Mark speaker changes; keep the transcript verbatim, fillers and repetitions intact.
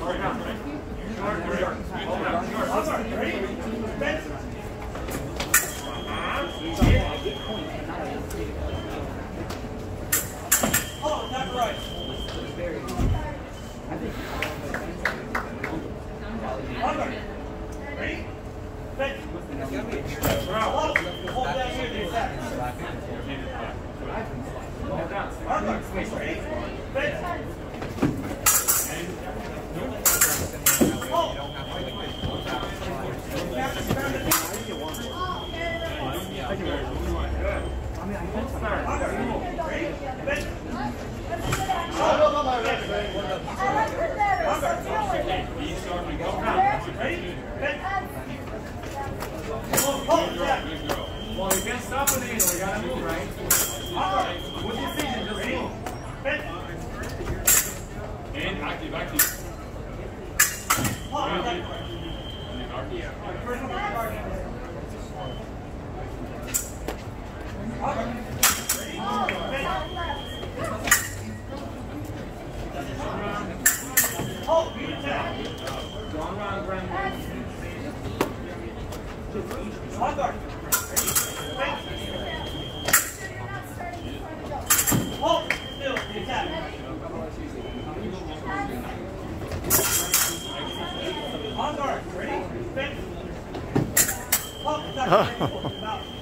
Speaker 1: Well, you can't stop an angle, you gotta move, right? What's your decision? Just move. And active, active. Long round, Brandon. One guard. Hold. Still. The attack. On guard. Ready? Fix. Hold. Attack.